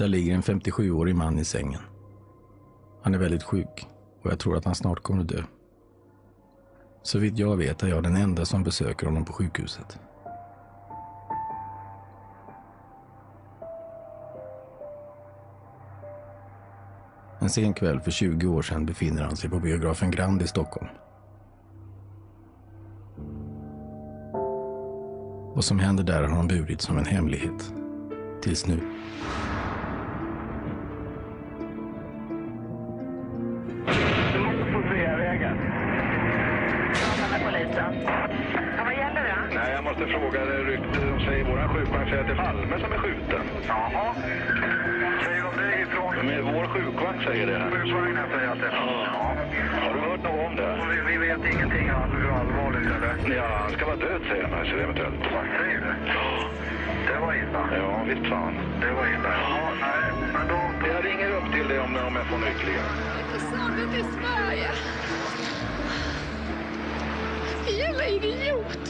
Där ligger en 57-årig man i sängen. Han är väldigt sjuk och jag tror att han snart kommer att dö. Så vitt jag vet är jag den enda som besöker honom på sjukhuset. En sen kväll för 20 år sedan befinner han sig på biografen Grand i Stockholm. Vad som händer där har han burit som en hemlighet. Tills nu. Nej, jag måste fråga det rykte. De säger våran sjukvagn säger att det är Palme som är skjuten. Jaha. Säger de det ifrån? Men vår sjukvagn säger det. Sjukvagnen säger att det är Palme. Ja. Har du hört något om det? Vi vet ingenting om hur allvarligt det är. Ja, han ska vara död säger han, så eventuellt. Vad säger du? Det var illa. Ja, visst fan. Det var illa. Ja, nej, men då... Jag ringer upp till dig om jag får något ytterligare. Det är snabbt till Sverige. Jävla idiot.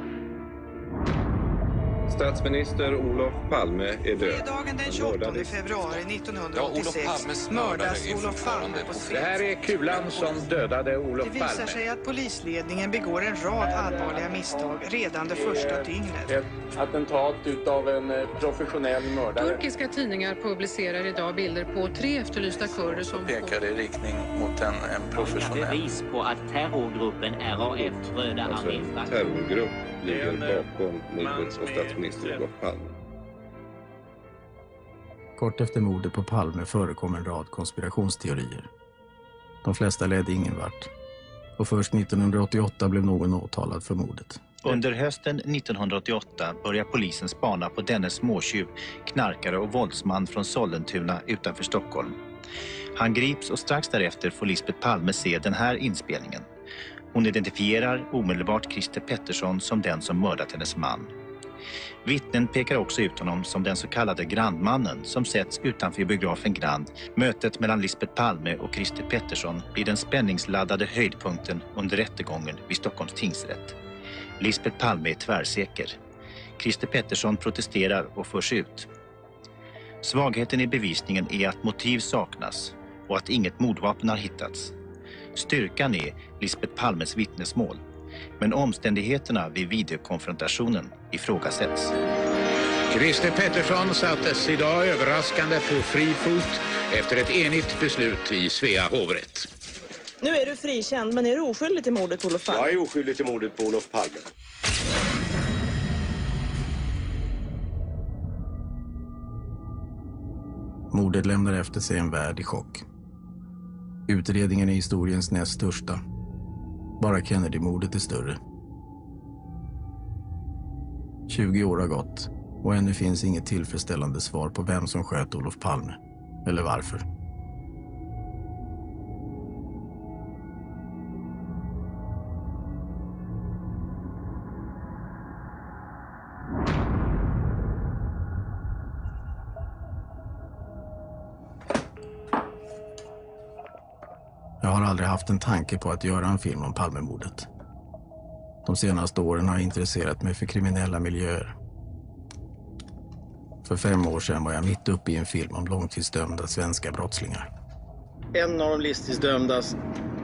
Statsminister Olof Palme är död. Fredagen den 28 februari 1986 mördas Olof Palme på Svenskt. Det här är kulan som dödade Olof Palme. Det visar sig att polisledningen begår en rad allvarliga misstag redan det första dygnet. Ett attentat utav en professionell mördare. Turkiska tidningar publicerar idag bilder på 3 efterlysta kurder som pekar i riktning mot en professionell. Bevis på att terrorgruppen RAF, Röda armén. En terrorgrupp ligger bakom mordet på statsminister Olof Palme. Kort efter mordet på Palme förekom en rad konspirationsteorier. De flesta ledde ingen vart. Och först 1988 blev någon åtalad för mordet. Under hösten 1988 börjar polisen spana på denne småtjuv, knarkare och våldsman från Sollentuna utanför Stockholm. Han grips och strax därefter får Lisbeth Palme se den här inspelningen. Hon identifierar omedelbart Christer Pettersson som den som mördat hennes man. Vittnen pekar också ut honom som den så kallade Grandmannen som sätts utanför biografen Grand. Mötet mellan Lisbeth Palme och Christer Pettersson blir den spänningsladdade höjdpunkten under rättegången vid Stockholms tingsrätt. Lisbeth Palme är tvärsäker. Christer Pettersson protesterar och förs ut. Svagheten i bevisningen är att motiv saknas och att inget mordvapen har hittats. Styrkan är Lisbeth Palmes vittnesmål, men omständigheterna vid videokonfrontationen ifrågasätts. Christer Pettersson sattes idag överraskande på fri fot efter ett enigt beslut i Svea hovrätt. Nu är du frikänd, men är du oskyldig till mordet på Olof Palme? Jag är oskyldig till mordet på Olof Palme. Mordet lämnar efter sig en värld i chock. Utredningen är historiens näst största. Bara Kennedy-mordet är större. 20 år har gått och ännu finns inget tillfredsställande svar på vem som sköt Olof Palme. Eller varför. Jag har aldrig haft en tanke på att göra en film om Palmemordet. De senaste åren har jag intresserat mig för kriminella miljöer. För 5 år sedan var jag mitt uppe i en film om långtidsdömda svenska brottslingar. En av de livstidsdömdas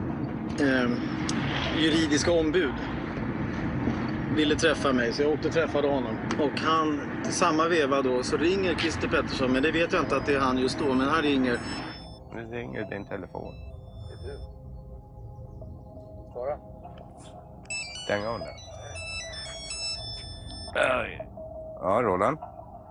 juridiska ombud ville träffa mig, så jag åkte och träffade honom. Och han, till samma veva då, så ringer Christer Pettersson, men det vet jag inte att det är han just då, men han ringer. Nu ringer din telefon. Det är du. Svara. Stäng av den. Ja, Roland.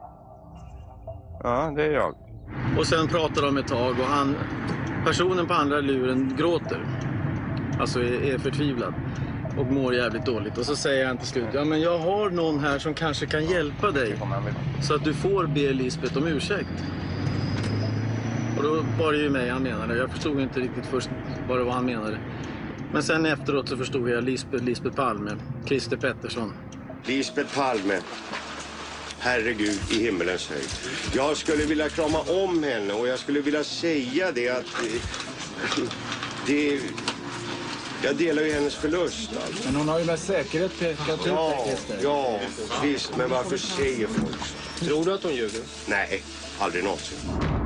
Ja, det är jag. Och sen pratar de ett tag och personen på andra luren gråter. Alltså är förtvivlad och mår jävligt dåligt. Och så säger han till slut, ja men jag har någon här som kanske kan hjälpa dig. Så att du får be Lisbeth om ursäkt. Och då var det ju mig han menade. Jag förstod inte riktigt först vad det var han menade. Men sen efteråt så förstod jag Lisbeth Palme, Christer Pettersson. Lisbeth Palme. Herregud i himmelens höjd. Jag skulle vilja krama om henne och jag skulle vilja säga det att Jag delar ju hennes förlust. Alltså. Men hon har ju med säkerhet pekat ut det. Ja, visst. Men varför säger folk så? Tror du att hon ljuger? Nej, aldrig någonsin.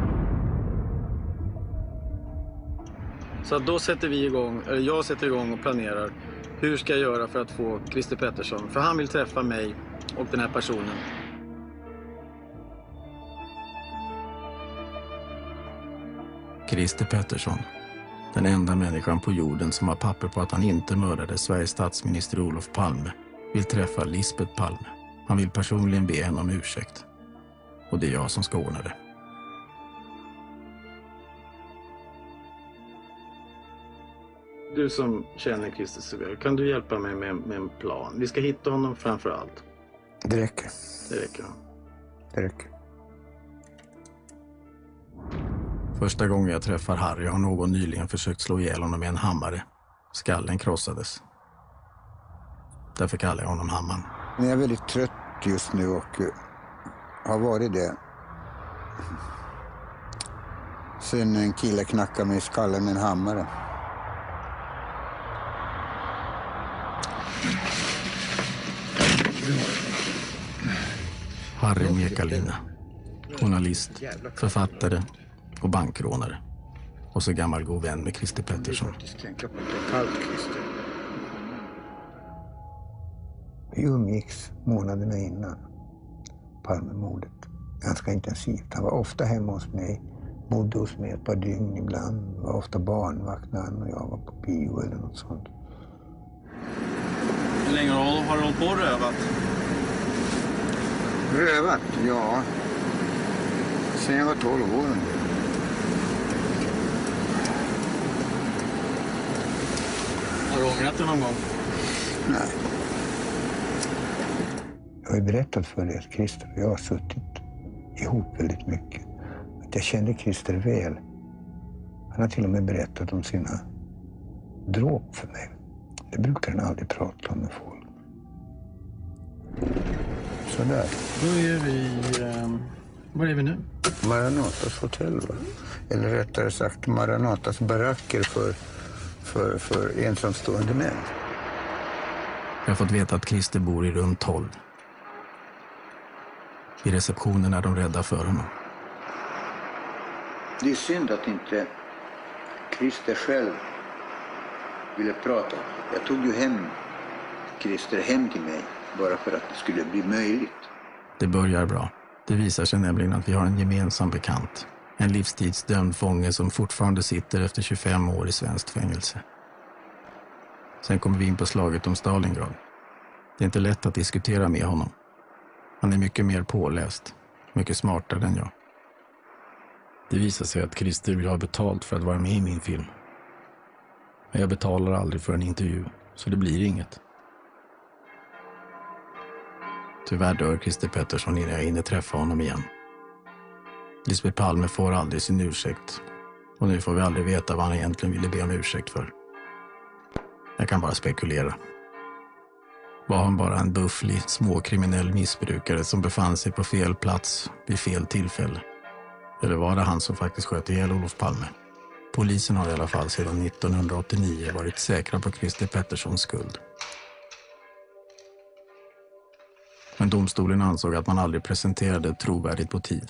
Så då sätter vi igång, eller jag sätter igång och planerar. Hur ska jag göra för att få Christer Pettersson? För han vill träffa mig och den här personen. Christer Pettersson, den enda människan på jorden som har papper på att han inte mördade Sveriges statsminister Olof Palme, vill träffa Lisbeth Palme. Han vill personligen be henne om ursäkt. Och det är jag som ska ordna det. Du som känner Christer så väl, kan du hjälpa mig med en plan? Vi ska hitta honom framför allt. Det räcker. Det räcker. Det räcker. Första gången jag träffar Harry har någon nyligen försökt slå ihjäl honom med en hammare. Skallen krossades. Därför kallar jag honom Hamman. Jag är väldigt trött just nu och har varit det. Sen en kille knackade mig i skallen med en hammare. Harry Mekalina. Journalist, författare och bankrånare. Och så gammal god vän med Christer Pettersson. Vi umgicks månaderna innan Palmemordet. Ganska intensivt. Han var ofta hemma hos mig. Bodde hos mig ett par dygn ibland. Var ofta barnvakt när han och jag var på bio eller något sånt. Hur länge har du hållit på och rövat? Rövat? Ja. Sen jag var 12 år. Har du ångrat det någon gång? Nej. Jag har ju berättat för dig att Christer och jag har suttit ihop väldigt mycket. Att jag kände Christer väl. Han har till och med berättat om sina dråp för mig. Det brukar han aldrig prata om med folk. Sådär. Då är vi... var är vi nu? Maranatas hotell, va? Eller rättare sagt Maranatas baracker för ensamstående män. Jag har fått veta att Christer bor i rum 12. I receptionen är de rädda för honom. Det är synd att inte Christer själv ville prata. Jag tog ju hem Christer hem till mig bara för att det skulle bli möjligt. Det börjar bra. Det visar sig nämligen att vi har en gemensam bekant. En livstidsdömd fånge som fortfarande sitter efter 25 år i svenskt fängelse. Sen kommer vi in på slaget om Stalingrad. Det är inte lätt att diskutera med honom. Han är mycket mer påläst, mycket smartare än jag. Det visar sig att Christer vill ha betalt för att vara med i min film. Men jag betalar aldrig för en intervju, så det blir inget. Tyvärr dör Christer Pettersson innan jag hinner träffa honom igen. Lisbeth Palme får aldrig sin ursäkt. Och nu får vi aldrig veta vad han egentligen ville be om ursäkt för. Jag kan bara spekulera. Var han bara en bufflig, småkriminell missbrukare som befann sig på fel plats vid fel tillfälle? Eller var det han som faktiskt sköt ihjäl Olof Palme? Polisen har i alla fall sedan 1989 varit säkra på Christer Petterssons skuld. Men domstolen ansåg att man aldrig presenterade ett trovärdigt motiv.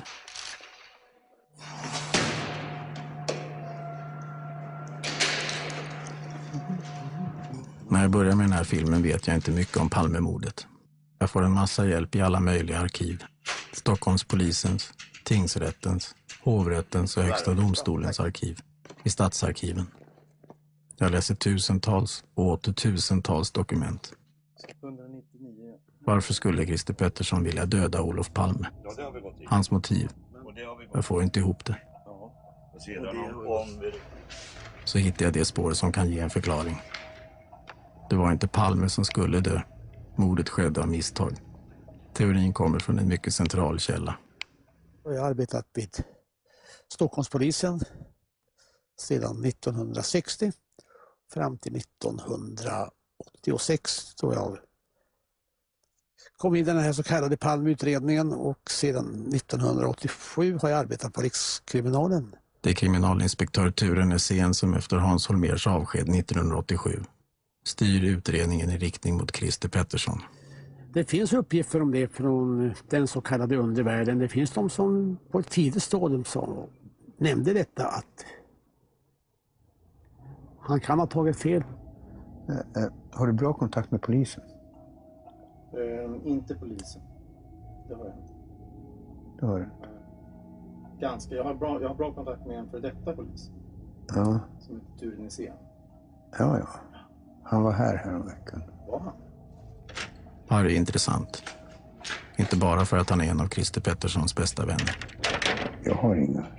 När jag börjar med den här filmen vet jag inte mycket om Palmemordet. Jag får en massa hjälp i alla möjliga arkiv. Stockholmspolisens, tingsrättens, hovrättens och högsta domstolens arkiv. I stadsarkiven. Jag läser tusentals och åter tusentals dokument. Varför skulle Christer Pettersson vilja döda Olof Palme? Hans motiv. Jag får inte ihop det. Så hittar jag det spår som kan ge en förklaring. Det var inte Palme som skulle dö. Mordet skedde av misstag. Teorin kommer från en mycket central källa. Jag har arbetat vid Stockholmspolisen sedan 1960 fram till 1986 då jag kom in i den här så kallade Palmeutredningen, och sedan 1987 har jag arbetat på Rikskriminalen Det är kriminalinspektör Ture Nässén som efter Hans Holmers avsked 1987 styr utredningen i riktning mot Christer Pettersson. Det finns uppgifter om det från den så kallade undervärlden. Det finns de som på ett tidigt stadium nämnde detta att han kan ha tagit fel. Har du bra kontakt med polisen? Inte polisen. Det har jag inte. Det har du inte? Ganska. Jag har bra kontakt med en för detta polis. Ja. Som heter Ture Nässén. Ja. Han var här en veckan. Var han? Harry är intressant. Inte bara för att han är en av Christer Petterssons bästa vänner. Jag har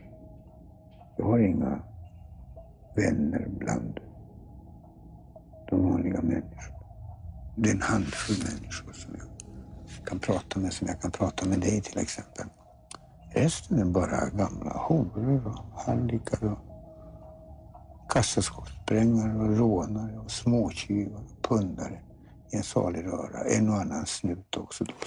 inga vänner bland de vanliga människorna. Det är en handfull människor som jag kan prata med, som jag kan prata med dig till exempel. Resten är bara gamla horor och hallickar och kassaskåpssprängare och rånare och småtjuvar och pundare i en salig röra. En och annan snut också då.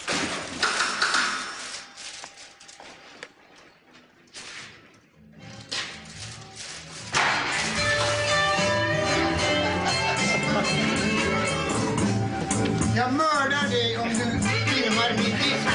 Jag mördar dig om du filmar mitt liv.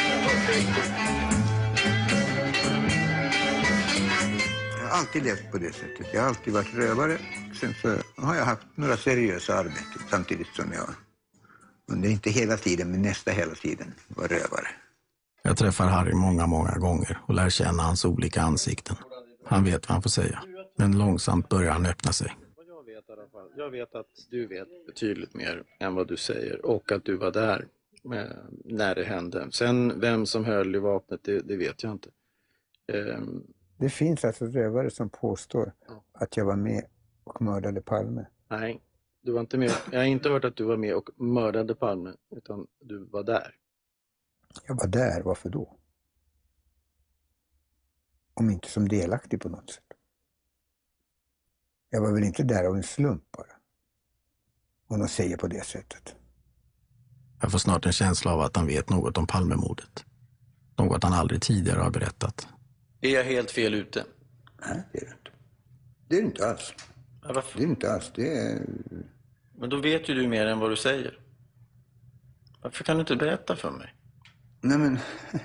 Jag har alltid levt på det sättet. Jag har alltid varit rövare. Sen så har jag haft några seriösa arbeten samtidigt som jag, under inte hela tiden men nästa hela tiden, var rövare. Jag träffar Harry många gånger och lär känna hans olika ansikten. Han vet vad han får säga, men långsamt börjar han öppna sig. Jag vet att du vet betydligt mer än vad du säger och att du var där när det hände. Sen vem som höll i vapnet, det vet jag inte. Det finns alltså rövare som påstår att jag var med och mördade Palme. Nej, du var inte med. Jag har inte hört att du var med och mördade Palme, utan du var där. Jag var där, varför då? Om inte som delaktig på något sätt. Jag var väl inte där av en slump bara. Om de säger på det sättet. Jag får snart en känsla av att han vet något om Palmemordet. Något han aldrig tidigare har berättat. Är jag helt fel ute? Nej, det är det inte. Det är det inte alls. Ja, varför? Det är inte alls. Det är... Men då vet ju du mer än vad du säger. Varför kan du inte berätta för mig? Nej men...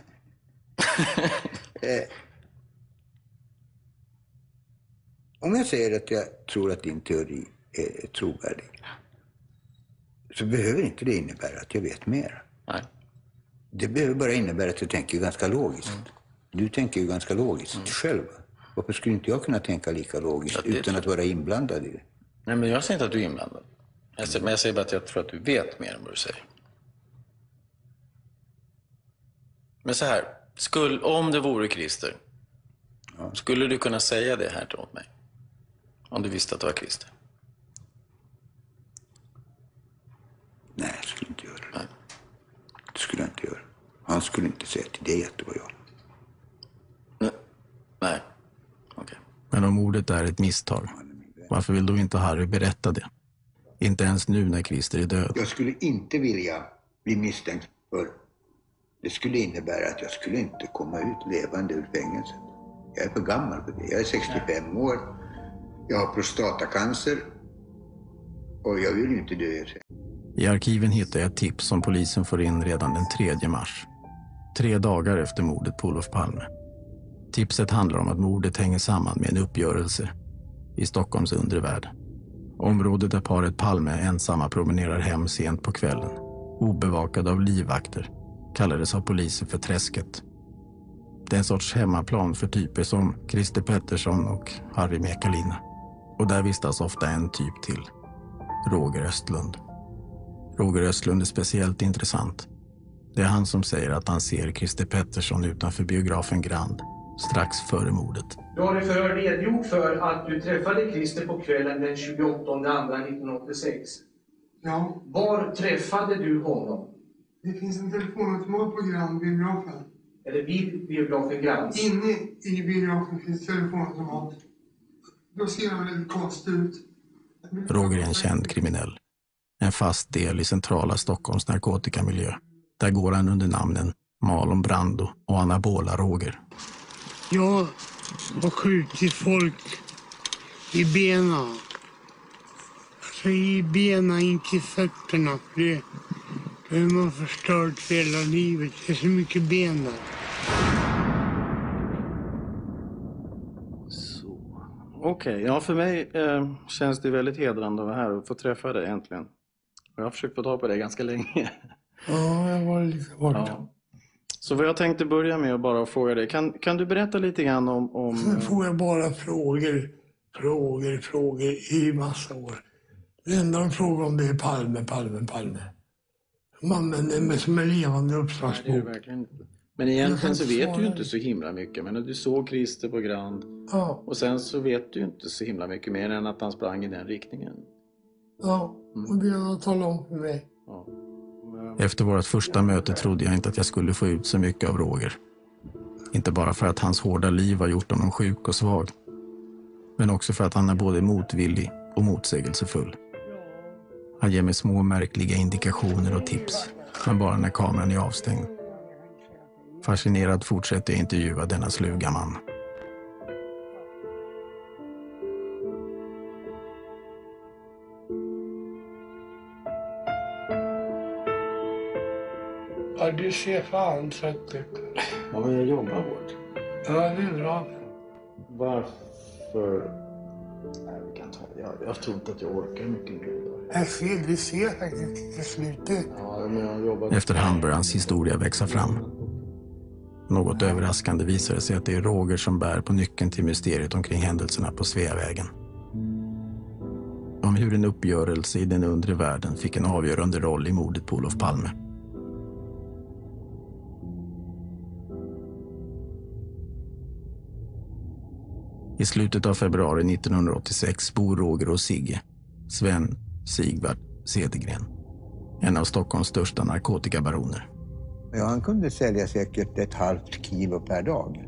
Om jag säger att jag tror att din teori är trovärdig, så behöver inte det innebära att jag vet mer. Nej. Det behöver bara innebära att jag tänker ganska logiskt. Du tänker ju ganska logiskt själv. Varför skulle inte jag kunna tänka lika logiskt utan att vara inblandad i det? Nej, men jag säger inte att du är inblandad. Men jag säger bara att jag tror att du vet mer än vad du säger. Men så här, om det vore Christer, skulle du kunna säga det här åt mig? Om du visste att det var Christer? Nej, jag skulle inte göra det. Nej. Det skulle jag inte göra. Han skulle inte säga till dig att det var jag. Nej, okej. Men om mordet är ett misstag, varför vill då inte Harry berätta det? Inte ens nu när Christer är död. Jag skulle inte vilja bli misstänkt för. Det skulle innebära att jag skulle inte komma ut levande ur fängelset. Jag är för gammal för det. Jag är 65 år. Jag har prostatacancer. Och jag vill ju inte dö. I arkiven hittar jag ett tips som polisen får in redan den 3 mars. 3 dagar efter mordet på Olof Palme. Tipset handlar om att mordet hänger samman med en uppgörelse i Stockholms undre värld. Området där paret Palme ensamma promenerar hem sent på kvällen, obevakade av livvakter, kallades av polisen för Träsket. Det är en sorts hemmaplan för typer som Christer Pettersson och Harry Mekalina. Och där vistas ofta en typ till, Roger Östlund. Roger Östlund är speciellt intressant. Det är han som säger att han ser Christer Pettersson utanför biografen Grand strax före mordet. Du har i förhör redogjort för att du träffade Christer på kvällen den 28/2/1986. Ja. Var träffade du honom? Det finns en telefonautomat på Grand-biografen. Eller vid biografen Grand? Inne i biografen finns telefonautomat. Då ser han väldigt konstig ut. Roger är en känd kriminell. En fast del i centrala Stockholms narkotikamiljö. Där går han under namnen Marlon Brando och Anabola Roger. Ja, har skjutit folk i benen. Alltså i benen, inte i fötterna. Det har man förstört för hela livet. Det är så mycket ben där. Okej, ja för mig känns det väldigt hedrande att vara här och få träffa dig äntligen. Jag har försökt få tag på dig ganska länge. Ja, jag var lite borta. Ja. Så vad jag tänkte börja med att bara fråga dig. Kan du berätta lite grann om... Sen får jag bara frågor i massa år. Det enda de frågar om det är Palme. Man använder mig som en levande uppslagsbok. Nej, det är det verkligen inte. Men egentligen så vet du ju inte så himla mycket. Men du såg Christer på Grand. Ja. Och sen så vet du ju inte så himla mycket mer än att han sprang i den riktningen. Ja, och det har talat om för mig. Ja. Efter vårt första möte trodde jag inte att jag skulle få ut så mycket av Roger. Inte bara för att hans hårda liv har gjort honom sjuk och svag. Men också för att han är både motvillig och motsägelsefull. Han ger mig små märkliga indikationer och tips. Men bara när kameran är avstängd. Fascinerad fortsätter jag intervjua denna sluga man. Ja, du ser fan trött ut. Ja, men jag jobbar hårt. Ja, det är bra. Varför? Nej, vi kan ta... Jag tror inte att jag orkar mycket mer idag. Du ser faktiskt till slutet. Ja, men jag jobbar... Efterhand börjar hans historia växa fram. Något överraskande visar det sig att det är Roger som bär på nyckeln till mysteriet omkring händelserna på Sveavägen. Om hur en uppgörelse i den undre världen fick en avgörande roll i mordet på Olof Palme. I slutet av februari 1986 bor Roger och Sigge, Sven Sigvard Cedergren, en av Stockholms största narkotikabaroner. Ja, han kunde sälja säkert 1,5 kilo per dag.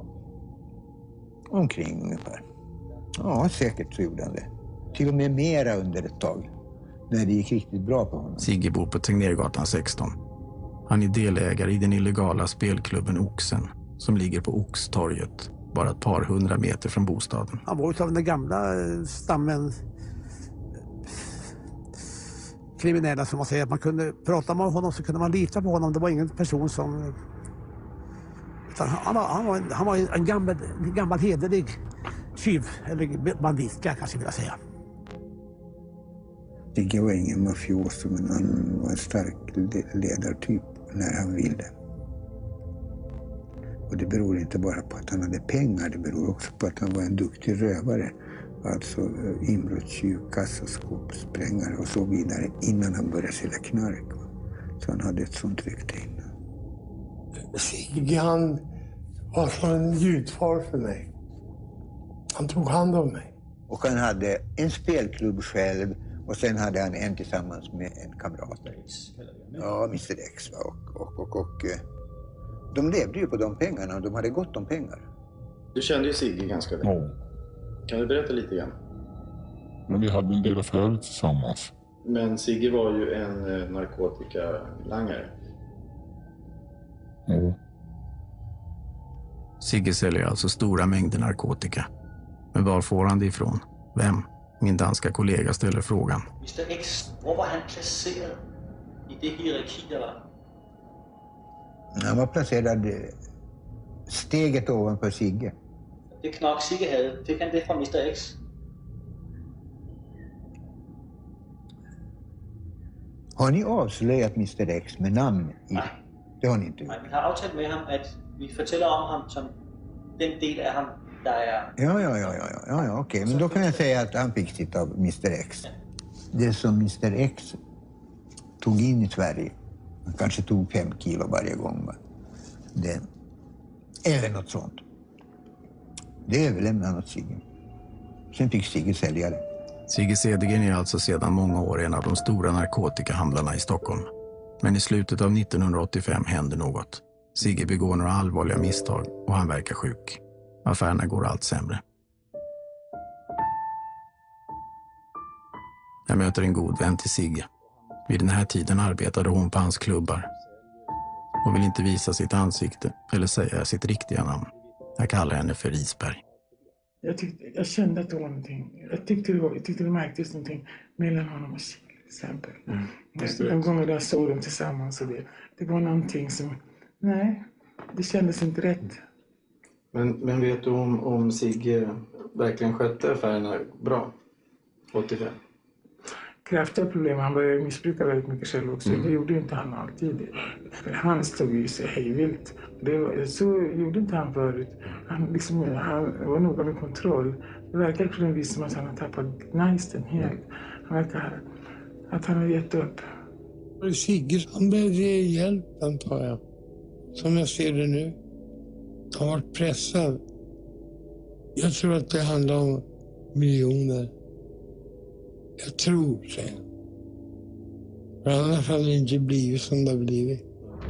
Omkring ungefär. Ja, säkert så gjorde han det. Till och med mera under ett tag. När det gick riktigt bra på honom. Sigge bor på Tegnérgatan 16. Han är delägare i den illegala spelklubben Oxen som ligger på Oxtorget, bara ett par 100 meter från bostaden. Han var av den gamla stammen kriminella, som man säger. Att man kunde prata med honom, så kunde man lita på honom. Det var ingen person som... Han var en gammal hederlig tjuv, eller bandit, kanske vilja säga. Sigge var ingen mafioso, men han var en stark ledartyp när han ville. Och det beror inte bara på att han hade pengar, det beror också på att han var en duktig rövare. Alltså inbrottstjuv, kassaskåpssprängare och så vidare innan han började sälja knark. Så han hade ett sånt rykte innan. Sigge, han var som en ljudfar för mig. Han tog hand om mig. Och han hade en spelklubb själv och sen hade han en tillsammans med en kamrat. Ja, Mr X. Och de levde ju på de pengarna och de hade gott om pengar. Du kände ju Sigge ganska väl. Ja. Kan du berätta lite grann? Men vi hade en del affärer tillsammans. Men Sigge var ju en narkotikalangare. Ja. Sigge säljer alltså stora mängder narkotika. Men var får han det ifrån? Vem? Min danska kollega ställer frågan. Mr X, var var han placerad i det hierarki där var? Han var placerad steget ovanför Sigge. Det knark Sigge hade, fick han det från Mr X? Har ni avslöjat Mr X med namn? Nej. Det har ni inte gjort. Nej, vi har avtalat med honom att vi fortæller om honom som den del av honom där är... Ja, okej. Men då kan jag säga att han fick sitt av Mr X. Det som Mr X tog in i Sverige, han kanske tog 5 kilo varje gång. Det, eller något sånt. Det överlämnade han åt Sigge. Sen fick Sigge sälja det. Sigge Cedergren är alltså sedan många år en av de stora narkotikahandlarna i Stockholm. Men i slutet av 1985 händer något. Sigge begår några allvarliga misstag och han verkar sjuk. Affärerna går allt sämre. Jag möter en god vän till Sigge. Vid den här tiden arbetade hon på hans klubbar. Hon vill inte visa sitt ansikte eller säga sitt riktiga namn. Jag kallar henne för Risberg. Jag kände att det var någonting. Jag tyckte det märktes någonting mellan honom och Sigge till exempel. De gånger jag såg dem tillsammans och det var någonting som, nej, det kändes inte rätt. Men vet du om Sigge verkligen skötte affärerna bra? 85? Kraftiga problem. Han började missbruka väldigt mycket själv också. Det gjorde inte han alltid. För han stod ju sig hejvilt. Så gjorde inte han förut. Han var noga med kontroll. Det verkar på en vis som att han har tappat gnisten helt. Han verkar att han har gett upp. Sigge han behövde hjälp, antar jag. Som jag ser det nu. Han var pressad. Jag tror att det handlar om miljoner. Jag tror, säger jag. För annars hade det inte blivit som det har blivit.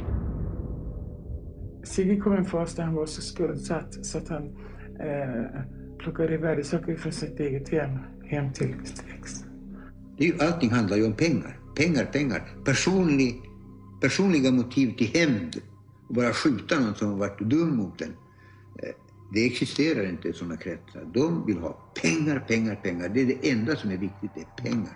Sigge kom en fas där han var så skuldsatt så att han plockade värdesaker från sitt eget hem till X. Allting handlar ju om pengar. Pengar. Personliga motiv till hämnd. Bara skjuta någon som har varit dum mot en. Det existerar inte i sådana kretsar. De vill ha pengar. Det är det enda som är viktigt, det är pengar.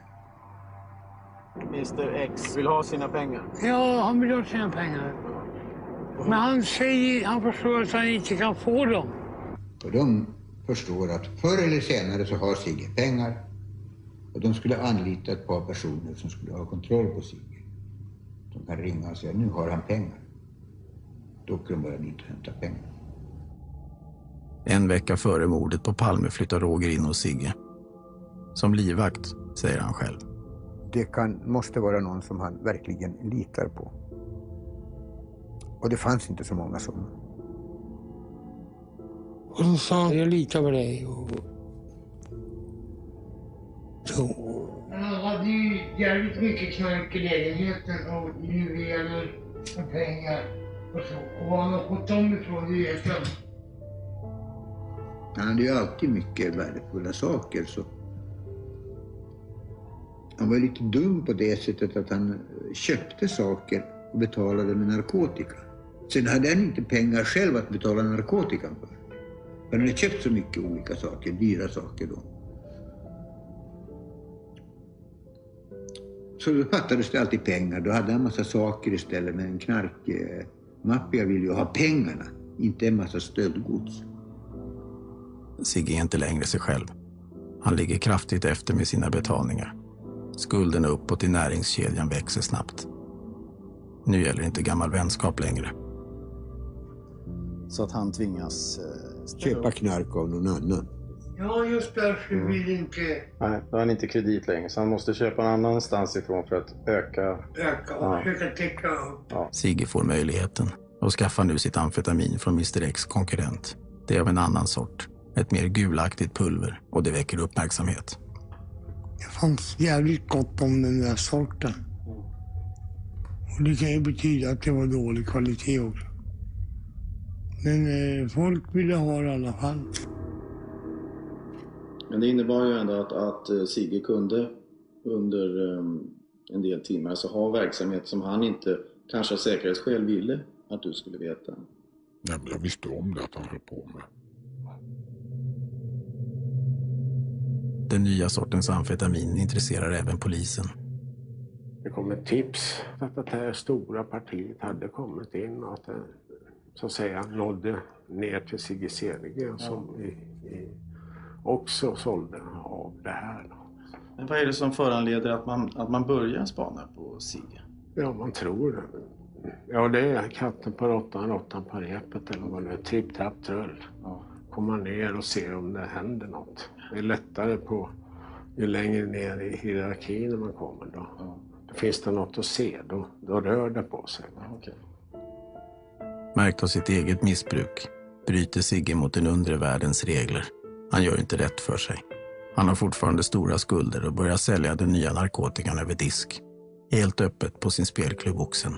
Mr X vill ha sina pengar. Ja, han vill ha sina pengar. Men han förstår att han inte kan få dem. Och de förstår att förr eller senare så har Sigge pengar. Och de skulle anlita ett par personer som skulle ha kontroll på Sigge. De kan ringa och säga, nu har han pengar. Då kan de bara dit och hämta pengar. En vecka före mordet på Palme flyttar Roger in hos Sigge. Som livvakt, säger han själv. Det måste vara någon som han verkligen litar på. Och det fanns inte så många sådana. Och de sa, jag litar på dig. Han hade ju jävligt mycket knark i lägenheten och juveler och pengar och så. Och vad han har fått dem ifrån, det vet jag. Han hade ju alltid mycket värdefulla saker. Så. Han var lite dum på det sättet att han köpte saker och betalade med narkotika. Sen hade han inte pengar själv att betala narkotikan för. Han hade köpt så mycket olika saker, dyra saker då. Så då fattades det alltid pengar. Då hade han en massa saker istället, med en knarkmaffia ville ju ha pengarna, inte en massa stöldgods. Sigge är inte längre sig själv. Han ligger kraftigt efter med sina betalningar. Skulden uppåt i näringskedjan växer snabbt. Nu gäller inte gammal vänskap längre. Så att han tvingas köpa knark av någon annan. Ja, just därför vill inte... Nej, då har han inte kredit längre. Så han måste köpa en annanstans ifrån för att öka och försöka täcka upp. Ja. Sigge får möjligheten och skaffar nu sitt amfetamin från Mr X konkurrent. Det är av en annan sort. Ett mer gulaktigt pulver, och det väcker uppmärksamhet. Det fanns jävligt gott om den där sorten. Och det kan ju betyda att det var dålig kvalitet också. Men folk ville ha det i alla fall. Men det innebar ju ändå att Sigge kunde under en del timmar så ha verksamhet som han inte, kanske av säkerhetsskäl, ville att du skulle veta. Nej, men jag visste om det att han höll på med. Den nya sortens amfetamin intresserar även polisen. Det kom ett tips att det här stora partiet hade kommit in och att det så att säga nådde ner till Sigge Cedergren som också sålde av det här. Men vad är det som föranleder att man börjar spana på Sigge? Ja, man tror det. Ja, det är katten på råttan på repet eller vad det är. Tripp, trapp, trull. Ja. Komma ner och se om det händer något. Det är lättare ju längre ner i hierarkin man kommer då. Ja. Då finns det något att se, då rör det på sig. Ja, okay. Märkt av sitt eget missbruk bryter Sigge mot den undre världens regler. Han gör inte rätt för sig. Han har fortfarande stora skulder och börjar sälja den nya narkotikan över disk. Helt öppet på sin spelklubb Oxen.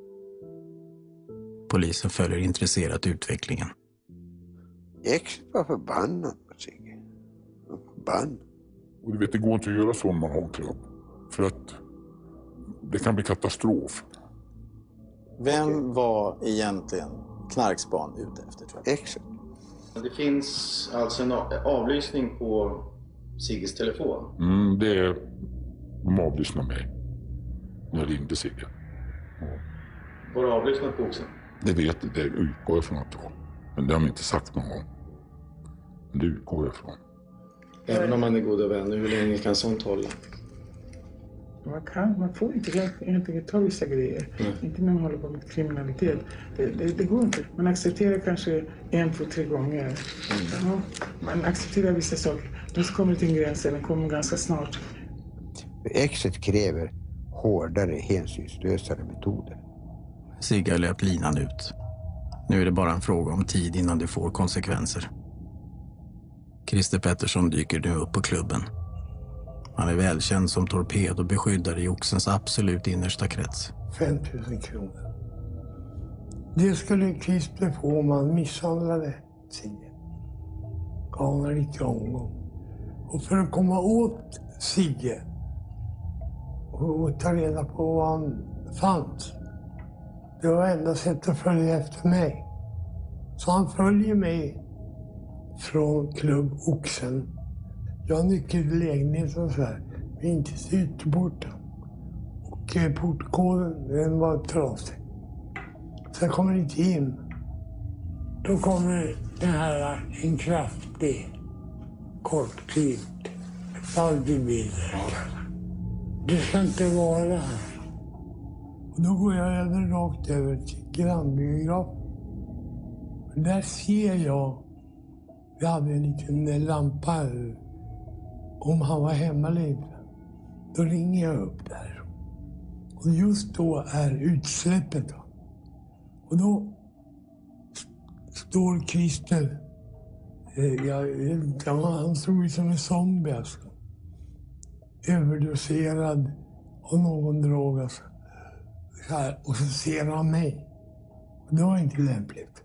Polisen följer intresserat utvecklingen. X var förbannad på Sigge. Förbannad. Och du vet, det går inte att göra så när man har en klubb. För att det kan bli katastrof. Vem var egentligen knarkspan ute efter, tror jag? X. Det finns alltså en avlyssning på Sigges telefon? Det är... De avlyssnar mig. När jag ringde Sigge. Var du avlyssnat på Oxen? Det vet jag, det utgår jag från att det var. Men det har de inte sagt någon gång. Men det utgår jag från. Även om man är goda vänner, hur länge kan sånt hålla? Man får inte helt enkelt ta vissa grejer. Inte när man håller på med kriminalitet. Det går inte. Man accepterar kanske 1, 2, 3 gånger. Ja, man accepterar vissa saker. Men så kommer det till en gräns, den kommer ganska snart. Exet kräver hårdare, hänsynslösare metoder. Sigge har löpt linan ut. Nu är det bara en fråga om tid innan det får konsekvenser. Christer Pettersson dyker nu upp på klubben. Han är välkänd som torped och beskyddare i Oxens absolut innersta krets. 5 000 kronor. Det skulle Christer få om han misshandlade Sigge. Gav honom lite omgång. Och för att komma åt Sigge och ta reda på var han fanns, det var enda sättet att följa efter mig. Så han följer mig från klubb Oxen. Jag har nyckel till lägenheten och så här, men inte till ytterporten. Och portkoden, den var trasig. Så jag kommer inte in. Då kommer den här, en kraftig, kortklippt, Faldibil. Det ska inte vara här. Och då går jag rakt över till grannbiografen. Där ser jag, vi hade en liten lampa, om han var hemma eller inte. Då ringer jag upp där. Och just då är utsläppet. Och då står Christer, han såg ut som en zombie alltså. Överdoserad av någon drog alltså. Och så ser han mig. Och det var inte lämpligt.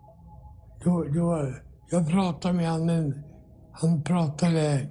Jag pratade med han pratade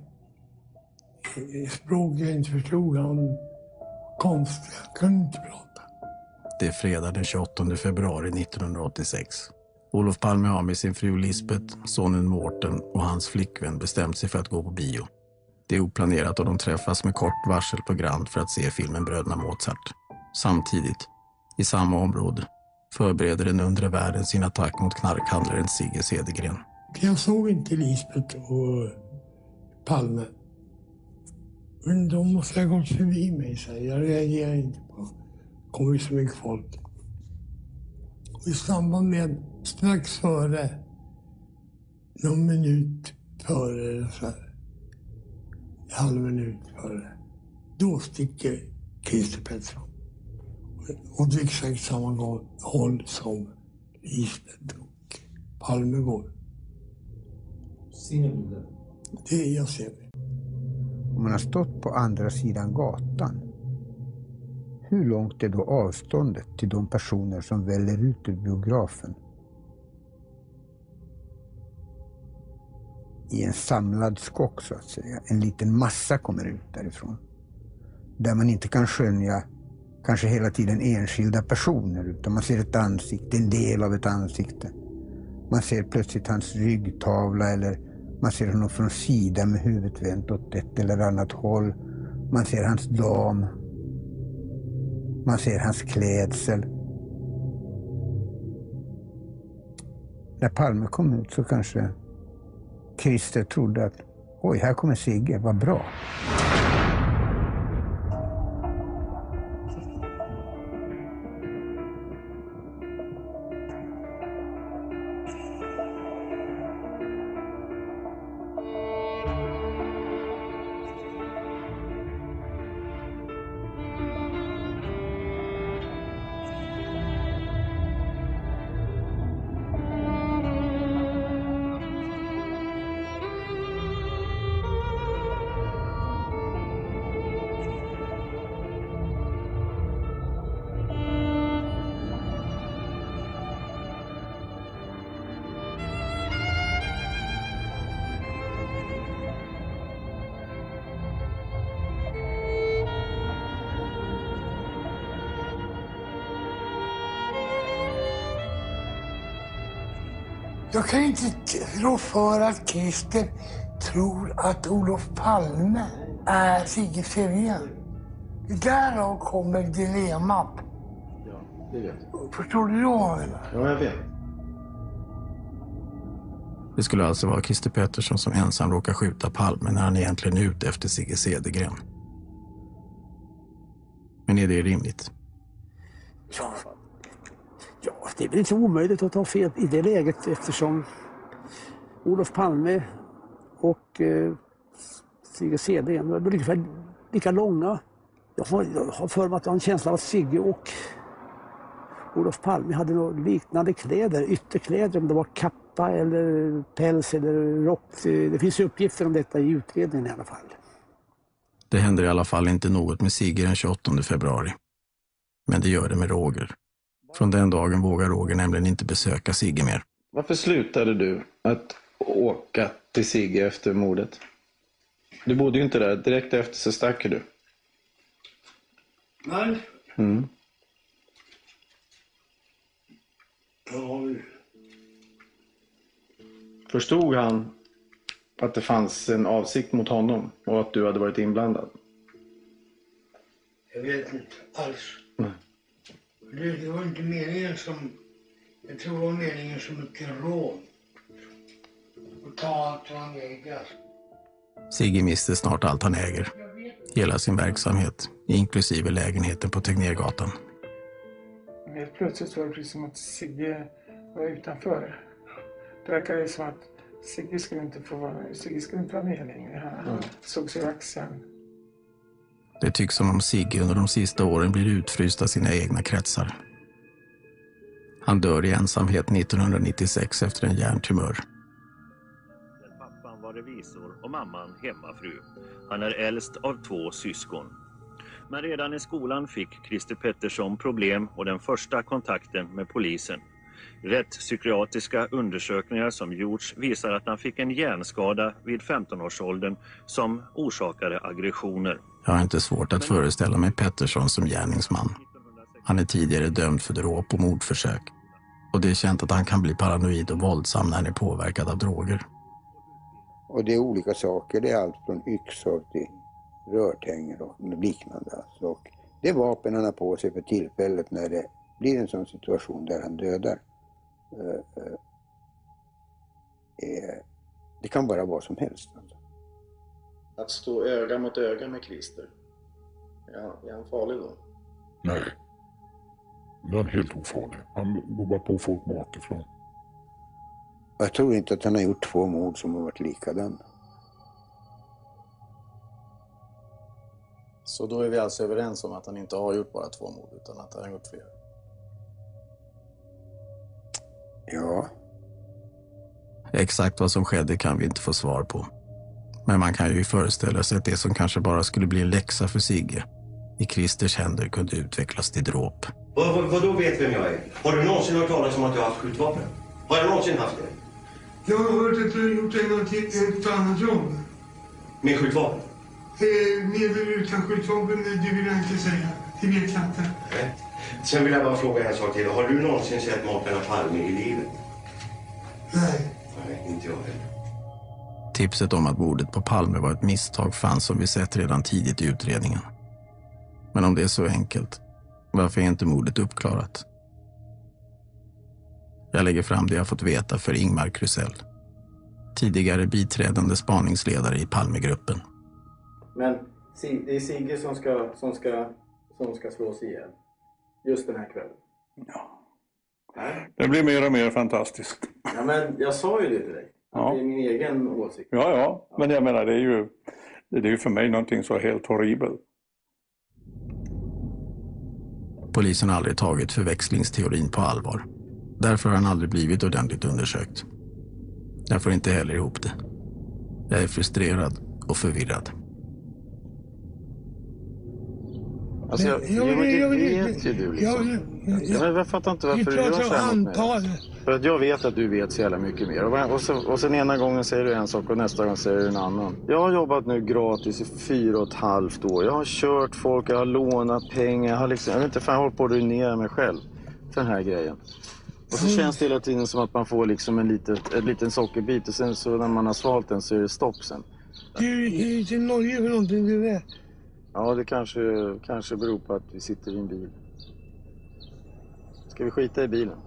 språk jag inte förstod. Han konstigt, jag kunde inte prata. Det är fredag den 28 februari 1986. Olof Palme har med sin fru Lisbeth, sonen Mårten och hans flickvän bestämt sig för att gå på bio. Det är oplanerat och de träffas med kort varsel på Grand för att se filmen Bröderna Mozart. Samtidigt, i samma område, förbereder den undre världen sin attack mot knarkhandlaren Sigge Cedergren. Jag såg inte Lisbeth och Palme. Men de måste ha gått förbi mig, så jag reagerar inte på. Det kommer så mycket folk. Och i samband med, strax före, någon minut före, eller så här, halv minut före, då sticker Christer Pettersson. Och det är exakt samma håll som Lisbeth och Palme går. Ser ni det? Det jag ser det. Om man har stått på andra sidan gatan, hur långt är då avståndet till de personer som väller ut ur biografen? I en samlad skock så att säga. En liten massa kommer ut därifrån. Där man inte kan skönja kanske hela tiden enskilda personer, utan man ser ett ansikte, en del av ett ansikte. Man ser plötsligt hans ryggtavla eller man ser honom från sidan med huvudet vänt åt ett eller annat håll. Man ser hans dam. Man ser hans klädsel. När Palme kom ut så kanske Christer trodde att oj, här kommer Sigge, vad bra. Jag kan inte rå för att Christer tror att Olof Palme är Sigge Sirén. Därav kommer dilemmat. Ja, det vet jag. Förstår du då? Ja, jag vet. Det skulle alltså vara Christer Pettersson som ensam råkar skjuta Palme när han egentligen är ute efter Sigge Cedergren. Men är det rimligt? Ja, det är väl inte omöjligt att ta fel i det läget eftersom Olof Palme och Sigge Cedergren är ungefär lika långa. Jag har för mig att jag har en känsla av att Sigge och Olof Palme hade något liknande kläder, ytterkläder, om det var kappa eller päls eller rock. Det finns uppgifter om detta i utredningen i alla fall. Det händer i alla fall inte något med Sigge den 28 februari. Men det gör det med Roger. Från den dagen vågar Roger nämligen inte besöka Sigge mer. Varför slutade du att åka till Sigge efter mordet? Du bodde ju inte där. Direkt efter så stack du. Nej. Mm. Ja. Förstod han att det fanns en avsikt mot honom och att du hade varit inblandad? Jag vet inte alls. Nej. Det var inte meningen som... Jag tror det var meningen som ett rån. Och ta allt vad han äger. Sigge mister snart allt han äger. Hela sin verksamhet, inklusive lägenheten på Tegnérgatan. Helt plötsligt var det precis som att Sigge var utanför. Det verkade som att Sigge skulle inte vara med längre. Han såg sig i axeln. Det tycks som om Sigge under de sista åren blir utfryst av sina egna kretsar. Han dör i ensamhet 1996 efter en hjärntumör. Pappan var revisor och mamman hemmafru. Han är äldst av 2 syskon. Men redan i skolan fick Christer Pettersson problem och den första kontakten med polisen. Rättspsykiatriska undersökningar som gjorts visar att han fick en hjärnskada vid 15-årsåldern som orsakade aggressioner. Jag har inte svårt att föreställa mig Pettersson som gärningsman. Han är tidigare dömd för dråp och mordförsök. Och det är känt att han kan bli paranoid och våldsam när han är påverkad av droger. Och det är olika saker. Det är allt från yxor till rörtänger och liknande. Och det är vapen han har på sig för tillfället när det blir en sån situation där han dödar. Det kan bara vara som helst. Alltså. Att stå öga mot öga med Christer, är han farlig då? Nej. Den är helt ofarlig. Han går bara på folk bakifrån. Jag tror inte att han har gjort 2 mord som har varit likadan. Så då är vi alltså överens om att han inte har gjort bara 2 mord utan att han har gjort fler? Ja. Exakt vad som skedde kan vi inte få svar på. Men man kan ju föreställa sig att det som kanske bara skulle bli en läxa för Sigge i Christers händer kunde utvecklas till dråp. Vad då vet vem jag är? Har du någonsin hört talas om att jag har haft skjutvapen? Har jag någonsin haft det? Jag har hört att du har gjort ett annat jobb. Med skjutvapen? Med eller utan skjutvapen, det vill jag inte säga. Det vet jag inte. Nej. Sen vill jag bara fråga en sak till. Har du någonsin sett makarna Palme i livet? Nej. Nej, inte jag heller. Tipset om att mordet på Palme var ett misstag fanns som vi sett redan tidigt i utredningen. Men om det är så enkelt, varför är inte mordet uppklarat? Jag lägger fram det jag fått veta för Ingmar Krusell, tidigare biträdande spaningsledare i Palmegruppen. Men det är Sigge som ska slås ihjäl just den här kvällen. Ja. Det blir mer och mer fantastiskt. Ja, men jag sa ju det till dig. Ja. Det är min egen åsikt. Ja. Men jag menar, det är ju för mig någonting så helt horribelt. Polisen har aldrig tagit förväxlingsteorin på allvar. Därför har han aldrig blivit ordentligt undersökt. Jag får inte heller ihop det. Jag är frustrerad och förvirrad. Alltså jag vet ju du liksom. Jag fattar inte varför du gör så här mot mig. För att jag vet att du vet så jävla mycket mer. Och sen ena gången säger du en sak och nästa gång säger du en annan. Jag har jobbat nu gratis i 4,5 år. Jag har kört folk, jag har lånat pengar. Jag vet inte, fan, jag håller på att ruinera mig själv för den här grejen. Och så känns det hela tiden som att man får liksom en liten sockerbit och sen så när man har svalt den så är det stopp sen. Du är i Norge för någonting du vet? Ja, det kanske beror på att vi sitter i en bil. Ska vi skita i bilen?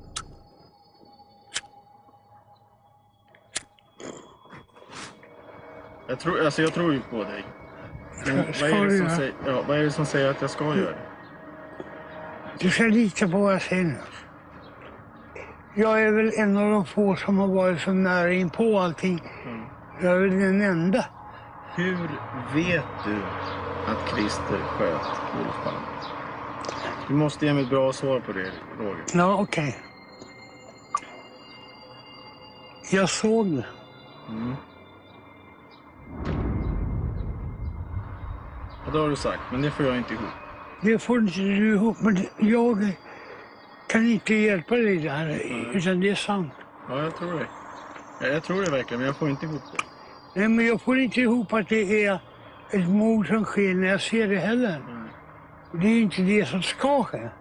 Jag tror ju på dig. Men vad är det som säger att jag ska göra det? Du ska lita på vad jag säger nu. Jag är väl en av de få som har varit så nära in på allting. Jag är väl den enda. Hur vet du att Christer sköt Olof Palme? Du måste ge mig ett bra svar på det, Roger. Ja, okej. Jag såg det. Ja, det har du sagt, men det får jag inte ihop. Det får inte du ihop, men jag kan inte hjälpa dig där, utan det är sant. Ja, jag tror det. Jag tror det verkligen, men jag får inte ihop det. Nej, men jag får inte ihop att det är ett mord som sker när jag ser det heller. Det är inte det som ska ske.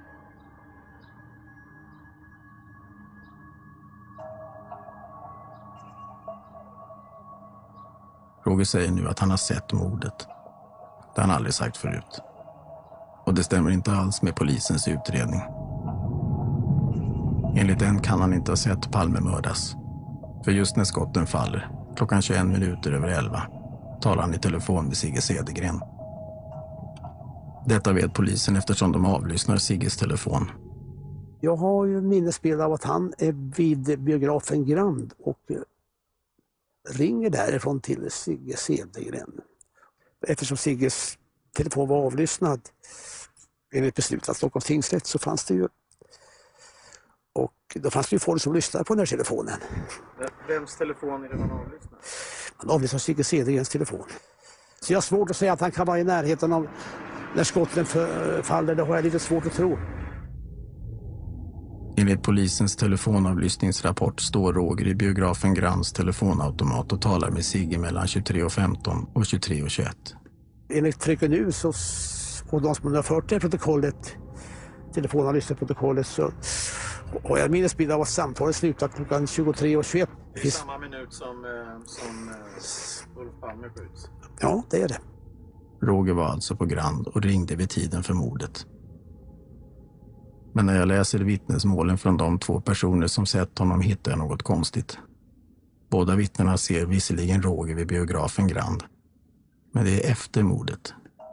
Roger säger nu att han har sett mordet. Det har han aldrig sagt förut. Och det stämmer inte alls med polisens utredning. Enligt den kan han inte ha sett Palme mördas. För just när skotten faller, klockan 21 minuter över 11, talar han i telefon med Sigge Cedergren. Detta vet polisen eftersom de avlyssnar Sigges telefon. Jag har ju minnesbild av att han är vid biografen Grand och ringer därifrån till Sigge Cedergren. Eftersom Sigges telefon var avlyssnad enligt beslut av Stockholms tingsrätt så fanns det ju då fanns det ju folk som lyssnade på den här telefonen. Vems telefon är det man avlyssnar? Man avlyssnar Sigge Cedergrens telefon. Så jag har svårt att säga att han kan vara i närheten av när skotten faller. Det har jag lite svårt att tro. Enligt polisens telefonavlyssningsrapport står Roger i biografen Grands telefonautomat och talar med Sigge mellan 23:15 och 23:21. Enligt Trycker nu så, och de som har fört det protokollet, telefonavlyssningsprotokollet, så har jag minnesbild av att samtalet slutar klockan 23:21. Det är samma minut som Olof Palme skjuts. Ja, det är det. Roger var alltså på Grand och ringde vid tiden för mordet. Men när jag läser vittnesmålen från de 2 personer som sett honom hittar jag något konstigt. Båda vittnena ser visserligen Roger vid biografen Grand. Men det är efter mordet.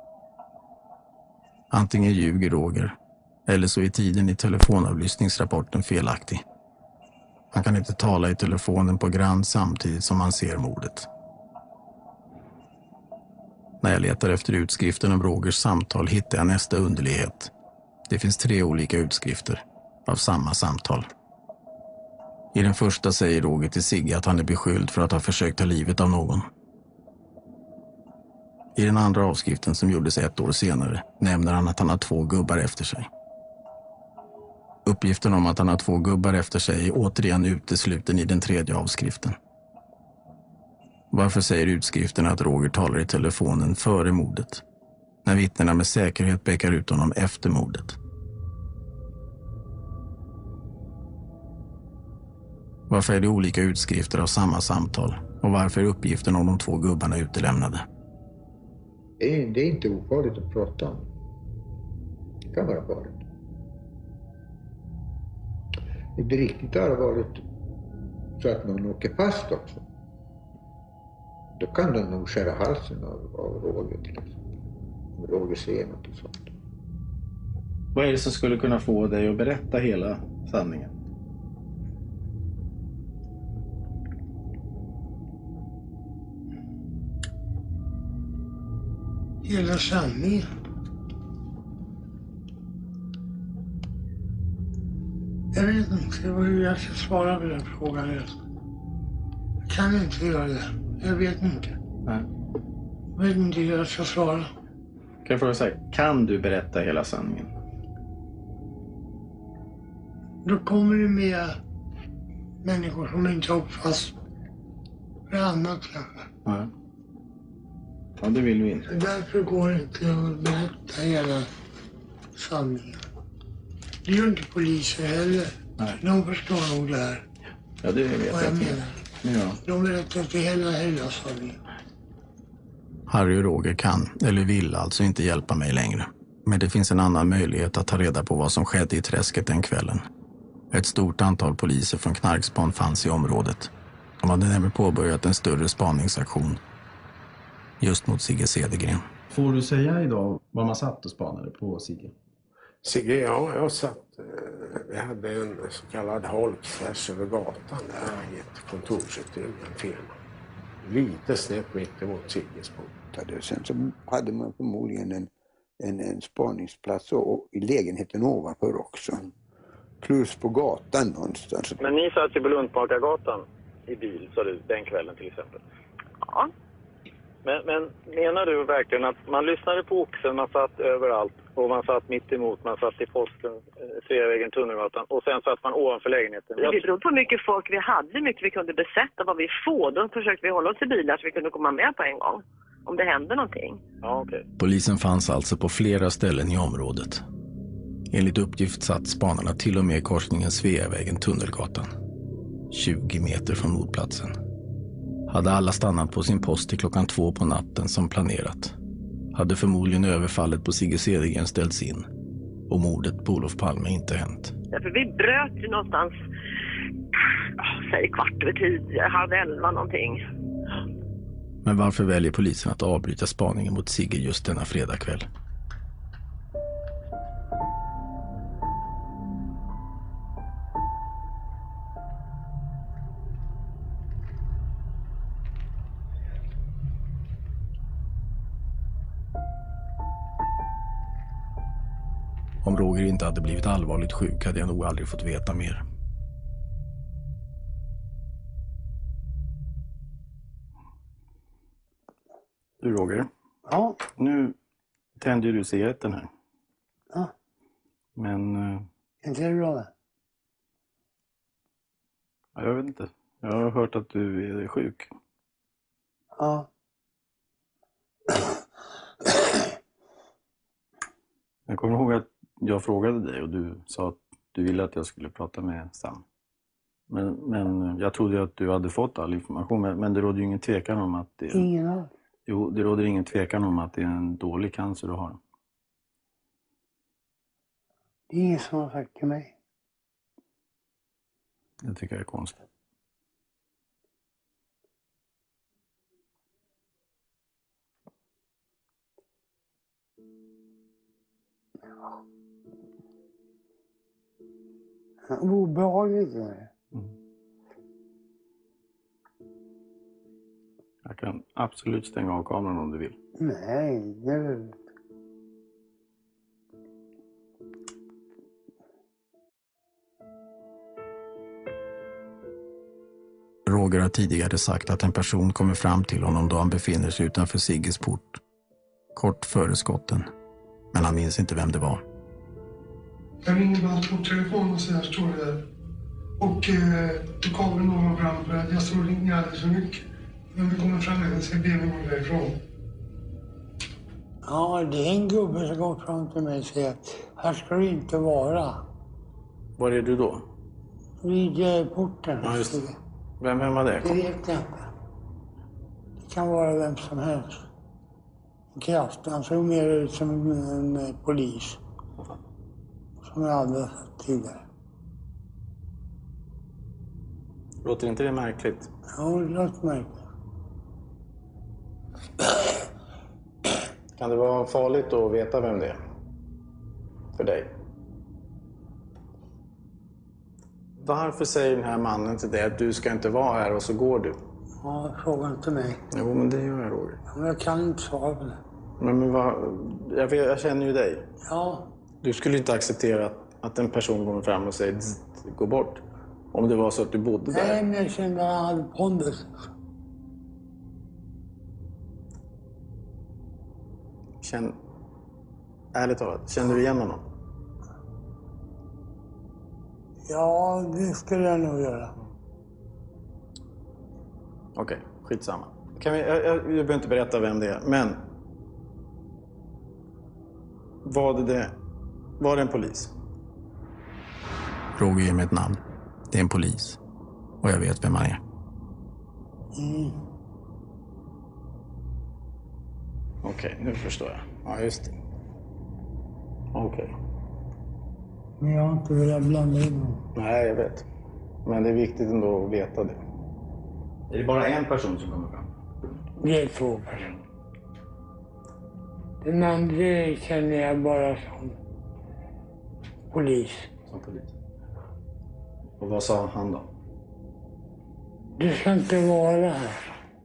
Antingen ljuger Roger, eller så är tiden i telefonavlyssningsrapporten felaktig. Han kan inte tala i telefonen på Grand samtidigt som han ser mordet. När jag letar efter utskriften om Rogers samtal hittar jag nästa underlighet. Det finns 3 olika utskrifter av samma samtal. I den första säger Roger till Sigge att han är beskylld för att ha försökt ta livet av någon. I den andra avskriften som gjordes 1 år senare nämner han att han har 2 gubbar efter sig. Uppgiften om att han har 2 gubbar efter sig är återigen utesluten i den 3:e avskriften. Varför säger utskriften att Roger talar i telefonen före mordet, när vittnena med säkerhet pekar ut honom efter mordet? Varför är det olika utskrifter av samma samtal och varför är uppgiften om de 2 gubbarna utelämnade? Det är inte ofarligt att prata om. Det kan vara farligt. Det blir riktigt allvarligt så att någon åker fast också. Då kan de nog skära halsen av Roger till exempel. Om Roger ser något och sånt. Vad är det som skulle kunna få dig att berätta hela sanningen? Hela sanningen? Jag vet inte hur jag ska svara på den frågan. Jag kan inte göra det. Jag vet inte. Nej. Jag vet inte hur jag ska svara. Kan jag fråga så här, kan du berätta hela sanningen? Då kommer det med människor som inte hoppas för annat kanske. Ja. Ja, det vill vi inte. Därför går det inte att berätta hela sanningen. Det gör inte poliser heller. Nej. De förstår nog det här. Ja, det vet vad jag menar. Ja. De berättar till hela Hellasholmen. Harry och Roger kan, eller vill alltså inte hjälpa mig längre. Men det finns en annan möjlighet att ta reda på vad som skedde i träsket den kvällen. Ett stort antal poliser från knarkspan fanns i området. De hade nämligen påbörjat en större spaningsaktion just mot Sigge Cedergren. Får du säga idag vad man satt och spanade på Sigge? Sigge, ja, jag satt... Vi hade en så kallad holk tvärs över gatan där i ett kontorsutrymme, en firma. Lite snett mitt emot Sigges port. Sen så hade man förmodligen en spaningsplats och i lägenheten ovanför också. Plus på gatan någonstans. Men ni satt ju på Lundmakargatan i bil, sa du, den kvällen till exempel. Ja. Men menar du verkligen att man lyssnade på Oxen, man satt överallt och man satt mitt emot, man satt i posten, Sveavägen, Tunnelgatan och sen satt man ovanför lägenheten? Det beror på hur mycket folk vi hade, hur mycket vi kunde besätta, vad vi får. Då försökte vi hålla oss i bilar så vi kunde komma med på en gång. Om det hände någonting. Ja, okej. Polisen fanns alltså på flera ställen i området. Enligt uppgift satt spanarna till och med i korsningen Sveavägen, Tunnelgatan. 20 meter från mordplatsen. Hade alla stannat på sin post till 2:00 på natten som planerat. Hade förmodligen överfallet på Sigge Cedergren ställts in. Och mordet på Olof Palme inte hänt. Därför vi bröt ju någonstans, säg 10:15, 10:30 någonting. Men varför väljer polisen att avbryta spaningen mot Sigge just denna fredagkväll? Om Roger inte hade blivit allvarligt sjuk hade jag nog aldrig fått veta mer. Du Roger? Ja? Nu tänder du cigaretten här. Ja. Men... Inte är det bra? Ja, jag vet inte. Jag har hört att du är sjuk. Ja. Jag kommer ihåg att jag frågade dig och du sa att du ville att jag skulle prata med Sam. Men jag trodde att du hade fått all information. Men det råder ju ingen tvekan om att det... Ingen alls. Jo, det råder ingen tvekan om att det är en dålig cancer du har. Det är ingen som har sagt till mig. Det tycker jag är konstigt. Obehagligt är det. Jag kan absolut stänga av kameran om du vill. Nej, det vill jag inte. Roger har tidigare sagt att en person kommer fram till honom då han befinner sig utanför Sigges port. Kort före skotten. Men han minns inte vem det var. Jag ringer bara på telefon och så här står det där. Och då kommer någon fram för att jag står och ringer alldeles för mycket. När vi kommer fram och ska be mig gå därifrån. Ja, det är en gubbe som går fram till mig och säger att här ska du inte vara. Var är du då? Vid porten. Ja, just det. Vem var det? Det vet jag inte. Det kan vara vem som helst. Kraft, han såg mer ut som en polis. Som jag hade sett tidigare. Låter inte det märkligt? Ja, det låter märkligt. Kan det vara farligt att veta vem det är? För dig? Varför säger den här mannen till dig att du ska inte vara här och så går du? Ja, fråga inte mig. Jo, men det gör jag, Roger. Men jag kan inte svara på det. Men vad... Jag känner ju dig. Ja. Du skulle inte acceptera att en person kommer fram och säger gå bort. Om det var så att du bodde där. Nej, men jag kände att han hade pondus. Ärligt talat, känner du igen honom? Ja, det skulle jag nog göra. Okej, skitsamma. Jag behöver inte berätta vem det är, men... Var det en polis? Roger ger mig ett namn. Det är en polis. Och jag vet vem han är. Okej, nu förstår jag. Ja, just det. Okej. Men jag har inte velat blanda in dem. Nej, jag vet. Men det är viktigt ändå att veta det. Är det bara en person som kommer fram? Det är 2 personer. Den andra känner jag bara som polis. Som polis. Och vad sa han då? Du ska inte vara här.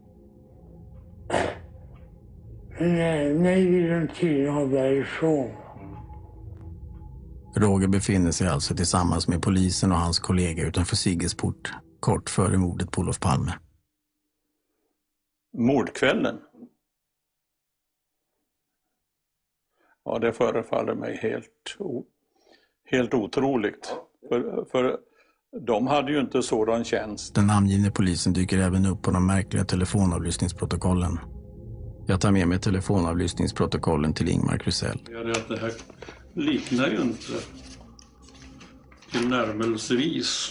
Nej, vill de tydligen ha därifrån. Roger befinner sig alltså tillsammans med polisen och hans kollega utanför Siggelsport kort före mordet på Olof Palme. Mordkvällen? Ja, det förefaller mig helt otroligt. För de hade ju inte sådan tjänst. Den namngivne polisen dyker även upp på de märkliga telefonavlyssningsprotokollen. Jag tar med mig telefonavlyssningsprotokollen till Ingmar Krusell. Ja, det här liknar ju inte tillnärmelsevis.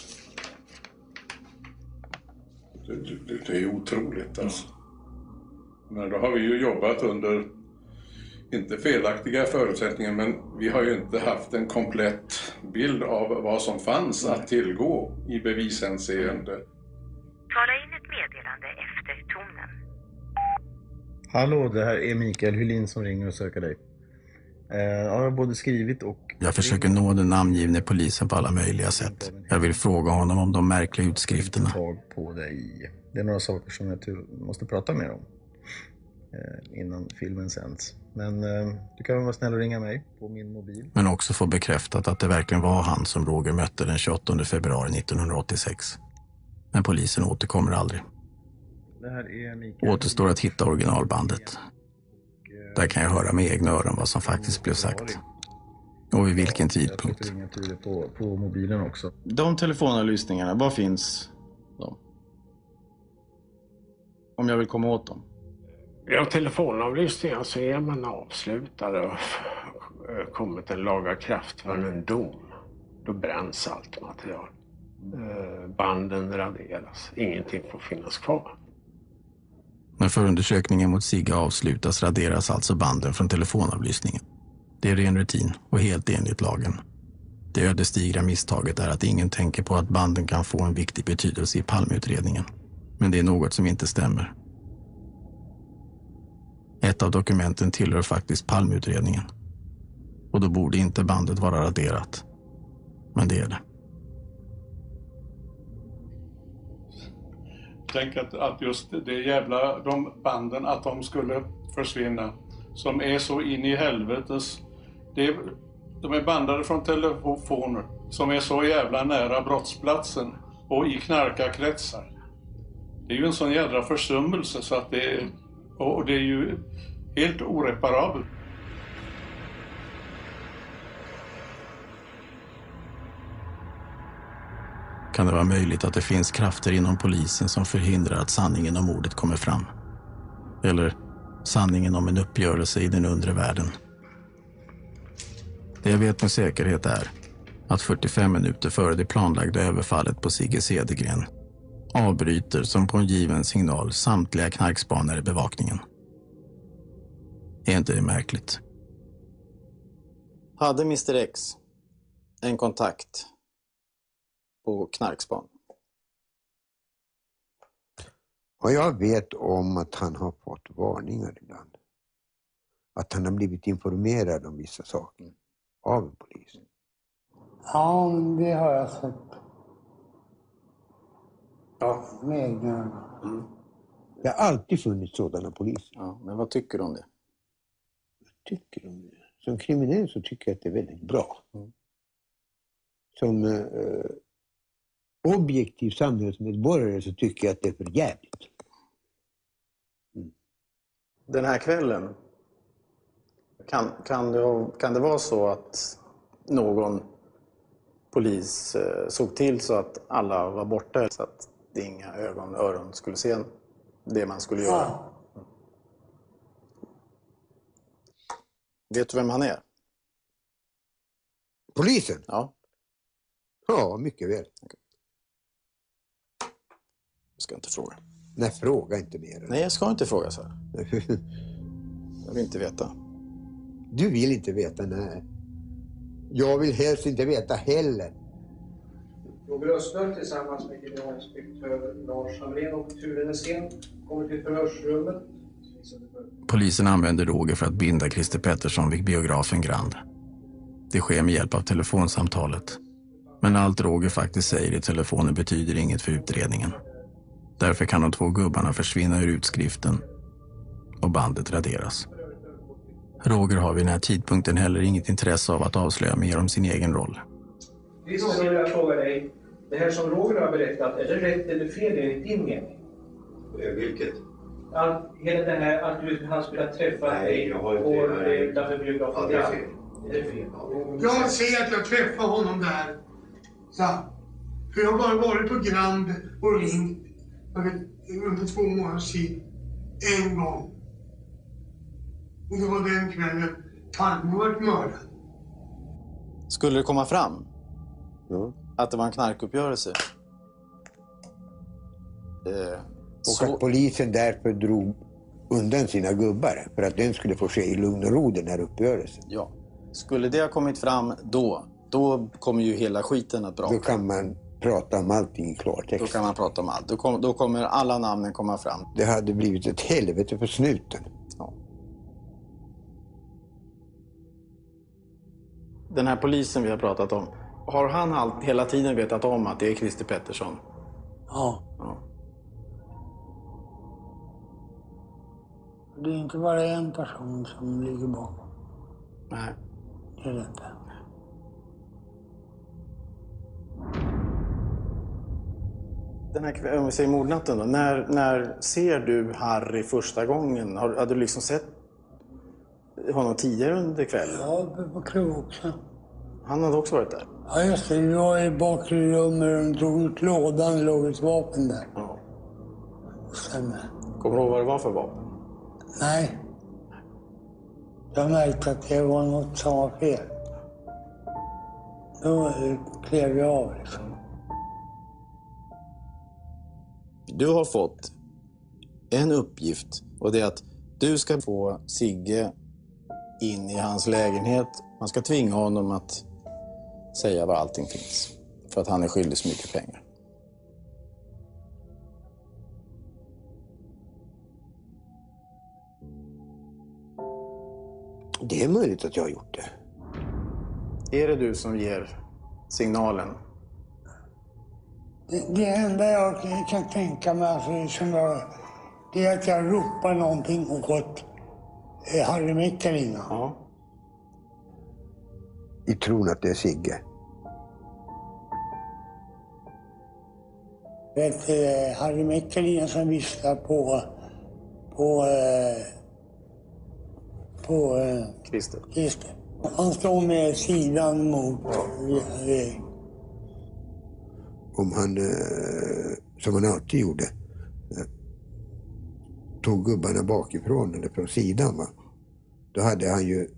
Det är otroligt alltså. Men då har vi ju jobbat under, inte felaktiga förutsättningar, men vi har ju inte haft en komplett bild av vad som fanns att tillgå i bevishänseende. Tala in ett meddelande efter tonen. Hallå, det här är Mikael Hylin som ringer och söker dig. Jag har både skrivit och... Jag försöker nå den namngivne polisen på alla möjliga sätt. Jag vill fråga honom om de märkliga utskrifterna. På dig. Det är några saker som jag måste prata med om innan filmen sänds. Men du kan vara snäll och ringa mig på min mobil. Men också få bekräftat att det verkligen var han som Roger mötte den 28 februari 1986. Men polisen återkommer aldrig. Det här är återstår att hitta originalbandet. Där kan jag höra med egna öron vad som faktiskt blev sagt. Och vid vilken tidpunkt. På mobilen också. De telefonavlyssningarna, var finns de? Om jag vill komma åt dem. Ja, telefonavlyssningar så är man avslutad och kommit en lagakraftvunnen dom. Då bränns allt material. Banden raderas. Ingenting får finnas kvar. När förundersökningen mot Sigge avslutas raderas alltså banden från telefonavlyssningen. Det är ren rutin och helt enligt lagen. Det ödesdigra misstaget är att ingen tänker på att banden kan få en viktig betydelse i Palmeutredningen. Men det är något som inte stämmer. Ett av dokumenten tillhör faktiskt Palmeutredningen. Och då borde inte bandet vara raderat. Men det är det. Tänk att just de banden, att de skulle försvinna. Som är så in i helvetes. De är bandade från telefoner som är så jävla nära brottsplatsen och i knarkarkretsar. Det är ju en sån jävla försummelse så att det är ju helt oreparabelt. Kan det vara möjligt att det finns krafter inom polisen som förhindrar att sanningen om mordet kommer fram? Eller sanningen om en uppgörelse i den undre världen? Det jag vet med säkerhet är att 45 minuter före det planlagda överfallet på Sigge Cedergren avbryter som på en given signal samtliga knarkspanare i bevakningen. Är inte det märkligt? Hade Mr. X en kontakt på knarkspan? Och jag vet om att han har fått varningar ibland. Att han har blivit informerad om vissa saker av polisen. Ja, det har jag sett. Ja, med egna ögon. Det har alltid funnits sådana poliser. Ja, men vad tycker du om det? Vad tycker du om det? Som kriminell så tycker jag att det är väldigt bra. Som objektiv samhällsmedborgare så tycker jag att det är för jävligt. Den här kvällen, kan det vara så att någon polis såg till så att alla var borta så att inga ögon och öron skulle se det man skulle göra? Ja. Vet du vem han är? Polisen? Ja. Ja, mycket väl. Jag ska inte fråga. Nej, fråga inte mer. Nej, jag ska inte fråga så här. Jag vill inte veta. Du vill inte veta, nej. Jag vill helst inte veta heller. Roger Östlund tillsammans med kriminalinspektör Lars Hamrén och Ture Nässén kommer till förhörsrummet. Polisen använder Roger för att binda Christer Pettersson vid biografen Grand. Det sker med hjälp av telefonsamtalet. Men allt Roger faktiskt säger i telefonen betyder inget för utredningen. Därför kan de 2 gubbarna försvinna ur utskriften och bandet raderas. Roger har vid den här tidpunkten heller inget intresse av att avslöja mer om sin egen roll. Visst vill jag fråga dig, det här som Roger har berättat, är det rätt eller fel enligt din mening? Vilket? Hela det här att han skulle ha träffat dig utanför biografen. Ja, det är fel. Jag ser att jag träffar honom där. Så. För jag har bara varit på Grand och ringt under 2 månaders tid. En gång. Och det var den kvällen Palme var mördad. Skulle det komma fram att det var en knarkuppgörelse? Och att polisen därför drog undan sina gubbar för att den skulle få ske i lugn och ro, den här uppgörelsen. Ja. Skulle det ha kommit fram då kommer ju hela skiten att braka. Då kan man prata om allting i klartext. Då kan man prata om allt. Då kommer alla namnen komma fram. Det hade blivit ett helvete för snuten. Ja. Den här polisen vi har pratat om, har han hela tiden vetat om att det är Christer Pettersson? Ja. Det är inte bara en person som ligger bakom. Nej. Det är det inte. Den här, om vi säger mordnatten då, när ser du Harry första gången? Har du liksom sett honom tidigare under kvällen? Ja, på klubb också. Han hade också varit där? Ja, just det. Vi var i bakre rummet och drog ut lådan och låg ett vapen där. Ja. Stämmer. Kommer du ihåg vad det var för vapen? Nej. Jag märkte att det var något som var fel. Då klev jag av liksom. Du har fått en uppgift och det är att du ska få Sigge in i hans lägenhet. Man ska tvinga honom att säga var allting finns. För att han är skyldig så mycket pengar. Det är möjligt att jag har gjort det. Är det du som ger signalen? Det enda jag kan tänka mig det är att jag ropar någonting åt Harry Meckelin. Ja. I tron att det är Sigge. Harry Meckelin som visslar på Christer. Han står med sidan mot om han, som han alltid gjorde, tog gubbarna bakifrån eller från sidan, va? Då hade han ju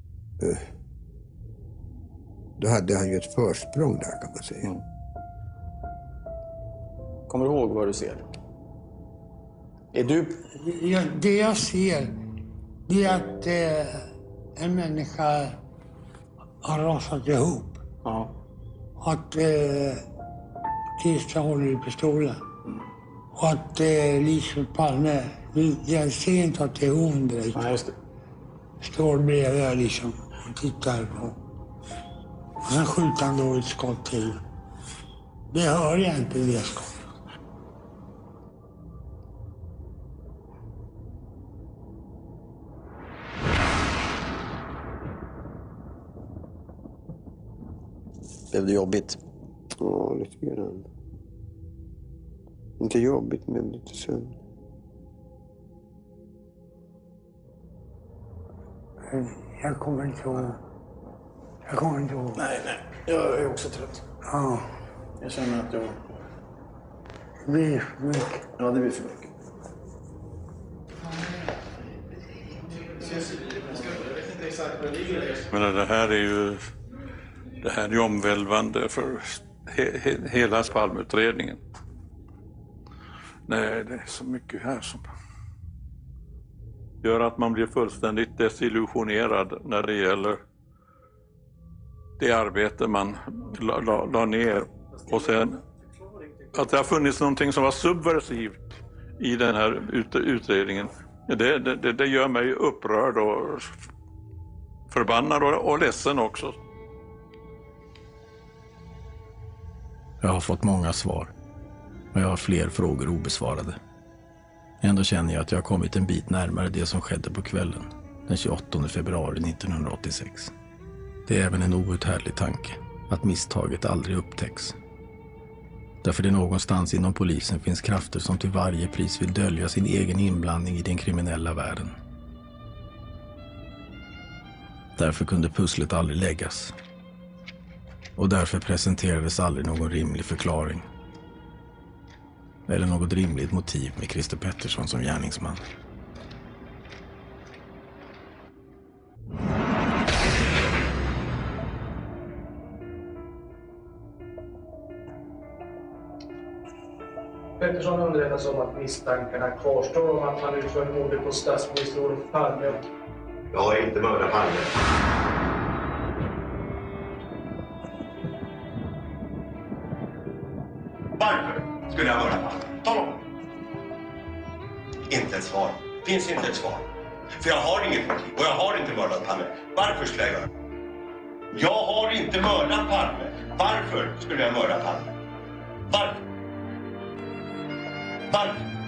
ett försprång där, kan man säga. Kommer du ihåg vad du ser? Är du... Det jag ser, det är att en människa har rasat ihop. Ja. Att Christer håller i pistolen. Och att Lisbeth Palme, jag ser inte att det är hon direkt. Ja, just det. Står bredvid liksom och tittar på. Och sen skjuter han då ett skott till. Det hör jag inte, det skottet. Blev det jobbigt? Ja, lite grann. Inte jobbigt, men lite sömn. Jag kommer inte ihåg. Nej. Jag är också trött. Ja. Jag känner att jag... Det blir för mycket. Ja, det blir för mycket. Men det här är ju omvälvande för hela Palmeutredningen. Nej, det är så mycket här som gör att man blir fullständigt desillusionerad när det gäller det arbete man la ner. Och sen att det har funnits någonting som var subversivt i den här utredningen. Det gör mig upprörd och förbannad och ledsen också. Jag har fått många svar och jag har fler frågor obesvarade. Ändå känner jag att jag har kommit en bit närmare det som skedde på kvällen den 28 februari 1986. Det är även en outhärdlig tanke att misstaget aldrig upptäcks. Därför det någonstans inom polisen finns krafter som till varje pris vill dölja sin egen inblandning i den kriminella världen. Därför kunde pusslet aldrig läggas. Och därför presenterades aldrig någon rimlig förklaring. Eller något rimligt motiv med Christer Pettersson som gärningsman. Pettersson underrättas om att misstankarna kvarstår om att han utförde mordet på statsminister Olof Palme. Jag har inte mördat Palme. Varför skulle jag mörda Palme? Tala om. Inte ett svar. Finns inte ett svar. För jag har inget motiv och jag har inte mördat Palme. Varför skulle jag göra det? Jag har inte mördat Palme. Varför skulle jag mörda Palme? Varför? Varför?